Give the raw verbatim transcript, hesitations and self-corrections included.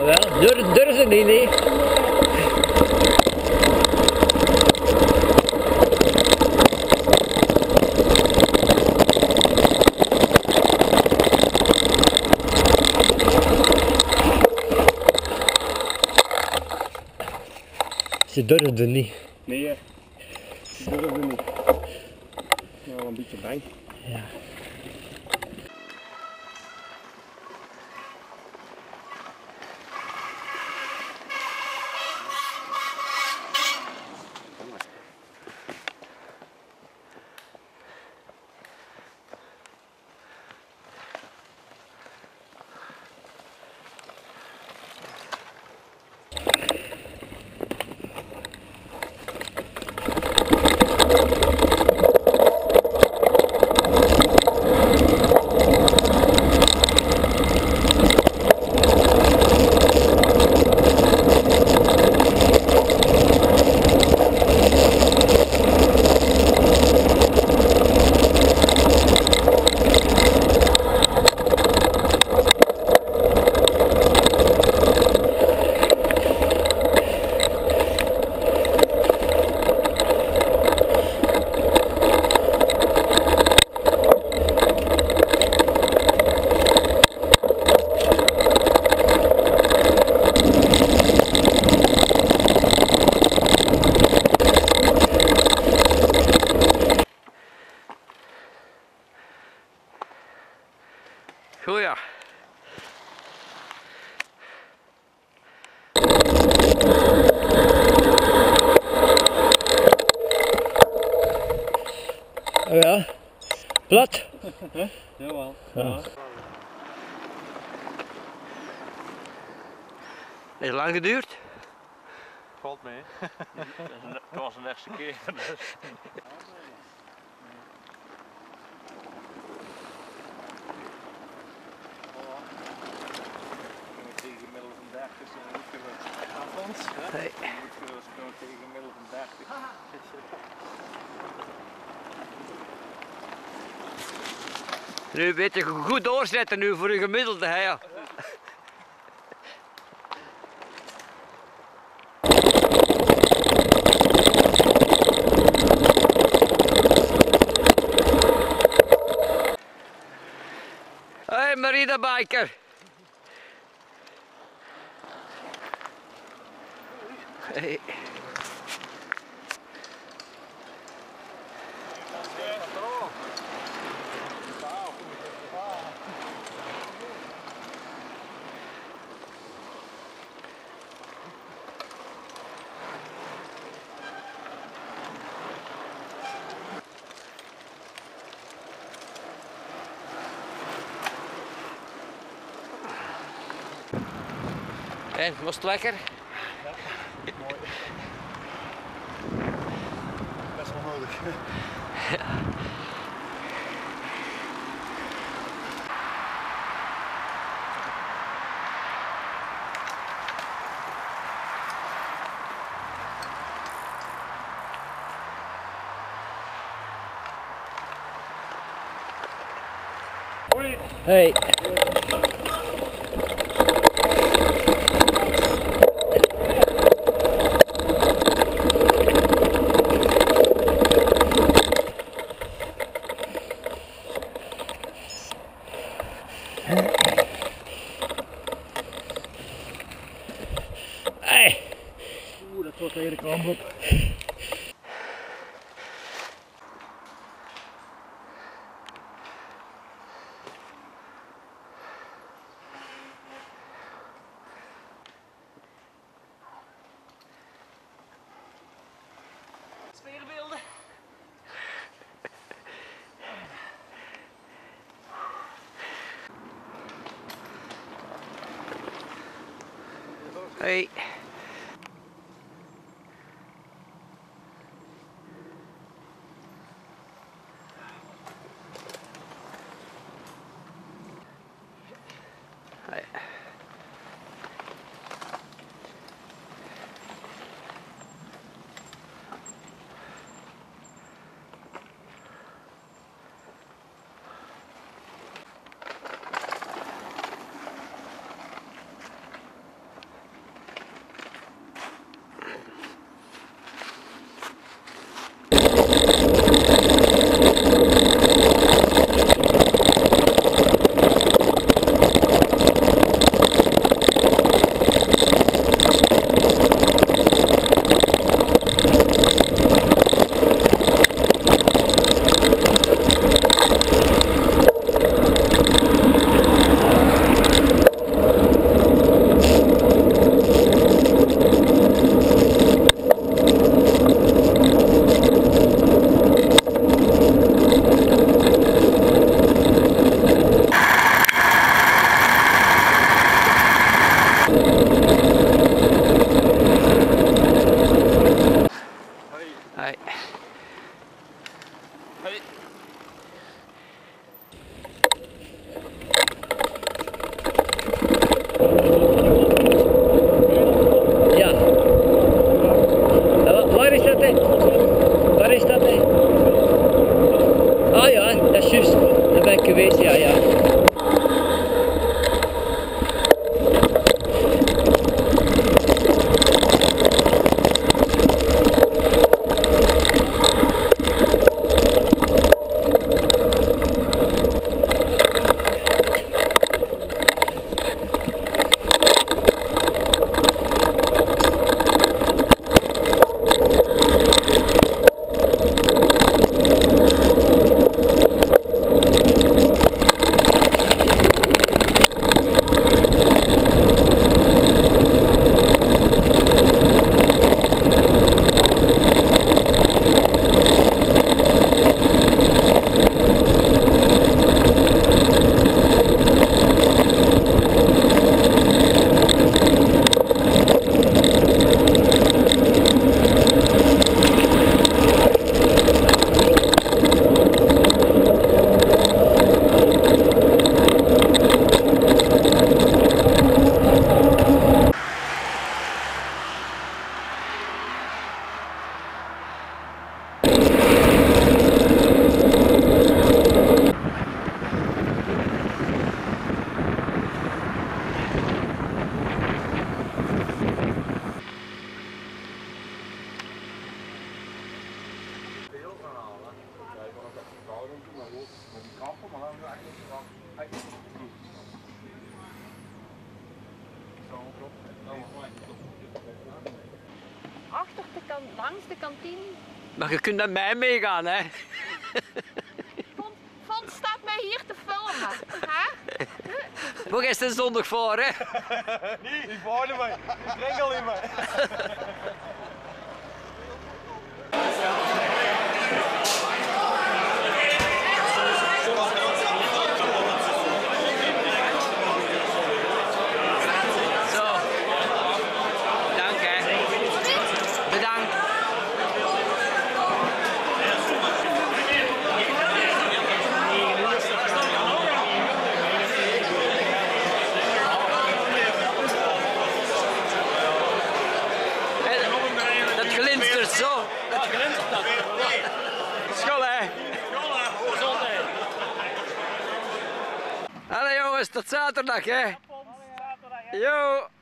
Wel, durf, durf ze niet, nee. Ze durfde niet. Nee, hè. Ze durfde niet. Ja, wel een beetje bang. Ja. Goed ja. Ja, plat. Jawel. Ja. Is lang geduurd? Valt mee. Het was een eerste keer. Dus. Tegen gemiddeld van dertig zijn we niet geweest. Alfons? Nee. We moeten tegen gemiddeld van dertig. Nu weet je goed doorzetten nu voor een gemiddelde hè, ja. Hey Marina Biker. Hey. En, was het lekker? Ja, mooi. Best wel nodig. Ja. Hey. Hey. Oeh, dat wordt tegen de kramp op. Speerbeelden. Hey. Hey. Ja. Ja, waar is dat, hè? Waar is dat, hè? Ah ja, dat is juist. Daar ben ik geweest, ja, ja. Achter de kant, langs de kantine. Maar je kunt met mij meegaan, hè? Vond, vond staat mij hier te filmen. Hè? Waar is de zondag voor, hè? Nee, ik vaar niet mee. Ik drink al niet mee. Zo. Dank, hè. Bedankt. Dat glinstert zo. Dat glinstert dat. School, hè. Gezondheid. Hallo jongens, tot zaterdag, hè. Yo.